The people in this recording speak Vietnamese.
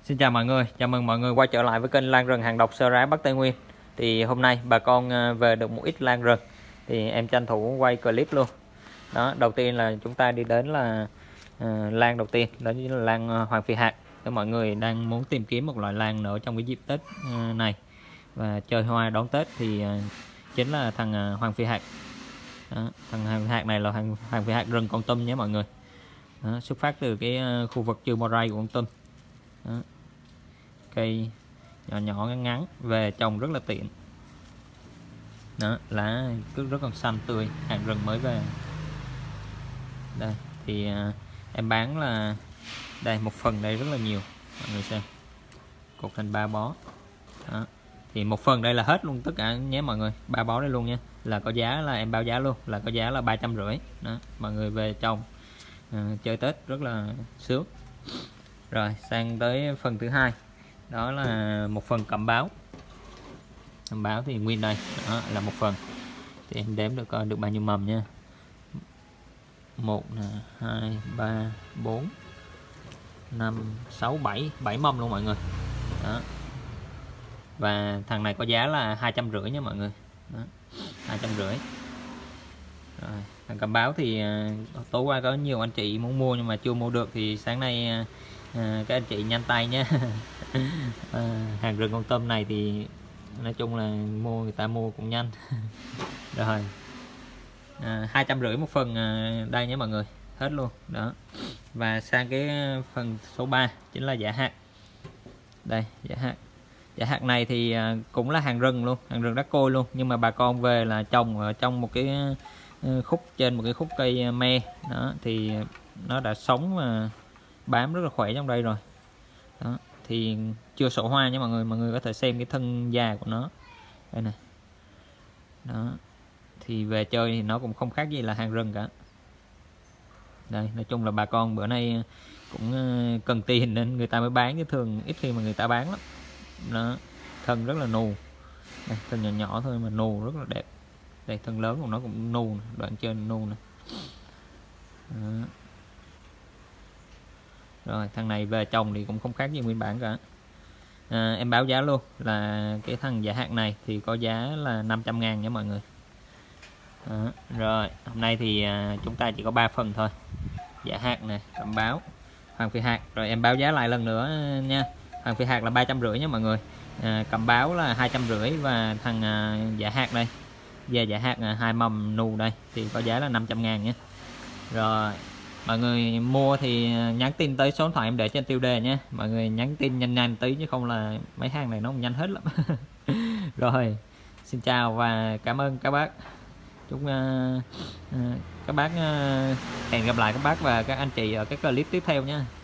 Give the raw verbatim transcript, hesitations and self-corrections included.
Xin chào mọi người, chào mừng mọi người quay trở lại với kênh Lan Rừng Hàng Độc Sơ Rá Bắc Tây Nguyên. Thì hôm nay bà con về được một ít lan rừng thì em tranh thủ quay clip luôn. Đó, đầu tiên là chúng ta đi đến là uh, lan đầu tiên, đó chính là lan Hoàng Phi Hạc. Nếu mọi người đang muốn tìm kiếm một loại lan nở trong cái dịp Tết uh, này và chơi hoa đón Tết thì uh, chính là thằng uh, Hoàng Phi Hạc. Đó, thằng Hoàng Phi Hạc này là Hoàng, Hoàng Phi Hạc rừng Kon Tum nhé mọi người. Đó, xuất phát từ cái uh, khu vực Chư Mo Ray của Kon Tum. Đó. Cây nhỏ nhỏ ngắn ngắn về trồng rất là tiện. Đó, lá cứ rất còn xanh tươi, hàng rừng mới về. Đây thì à, em bán là đây một phần đây rất là nhiều, mọi người xem, cột thành ba bó. Đó. Thì một phần đây là hết luôn tất cả nhé mọi người, ba bó đây luôn nha, là có giá là em báo giá luôn, là có giá là ba trăm rưỡi. Đó, mọi người về trồng à, chơi Tết rất là sướng. Rồi sang tới phần thứ hai, đó là một phần cẩm báo. Cẩm báo thì nguyên đây, đó là một phần, thì em đếm được coi được bao nhiêu mầm nha. Một, hai, ba, bốn, năm, sáu, bảy, bảy mâm luôn mọi người. Đó. Và thằng này có giá là hai trăm rưỡi nha mọi người. Đó. hai trăm rưỡi. Rồi, thằng cẩm báo thì tối qua có nhiều anh chị muốn mua nhưng mà chưa mua được, thì sáng nay à, các anh chị nhanh tay nhé. à, hàng rừng Kon Tum này thì nói chung là mua người ta mua cũng nhanh. Rồi à, hai trăm rưỡi một phần à, đây nhé mọi người, hết luôn đó. Và sang cái phần số ba chính là giả hạt. Đây giả hạt, giả hạt này thì à, cũng là hàng rừng luôn, hàng rừng đá côi luôn, nhưng mà bà con về là trồng ở trong một cái khúc, trên một cái khúc cây me đó, thì nó đã sống và bám rất là khỏe trong đây rồi. Đó, thì chưa sổ hoa nha mọi người, mọi người có thể xem cái thân già của nó đây này. Đó, thì về chơi thì nó cũng không khác gì là hàng rừng cả. Đây, nói chung là bà con bữa nay cũng cần tiền nên người ta mới bán, chứ thường ít khi mà người ta bán lắm. Nó thân rất là nù, đây, thân nhỏ nhỏ thôi mà nù rất là đẹp. Đây, thân lớn của nó cũng nù, đoạn trên nù này. Đó. Rồi thằng này về trồng thì cũng không khác gì nguyên bản cả. à, Em báo giá luôn là cái thằng giả hạt này thì có giá là năm trăm ngàn nha mọi người. Đó. Rồi hôm nay thì à, chúng ta chỉ có ba phần thôi, giả hạt này, cẩm báo, Hoàng Phi Hạc. Rồi em báo giá lại lần nữa nha. Hoàng Phi Hạc là ba trăm rưỡi nha mọi người, à, cẩm báo là hai trăm rưỡi, và thằng à, giả hạt đây, về giả hạt à, hai mầm nù đây thì có giá là năm trăm ngàn nhé. Rồi mọi người mua thì nhắn tin tới số điện thoại em để trên tiêu đề nhé. Mọi người nhắn tin nhanh nhanh tí chứ không là mấy hàng này nó không nhanh hết lắm. Rồi xin chào và cảm ơn các bác. Chúc uh, uh, các bác uh, hẹn gặp lại các bác và các anh chị ở các clip tiếp theo nhé.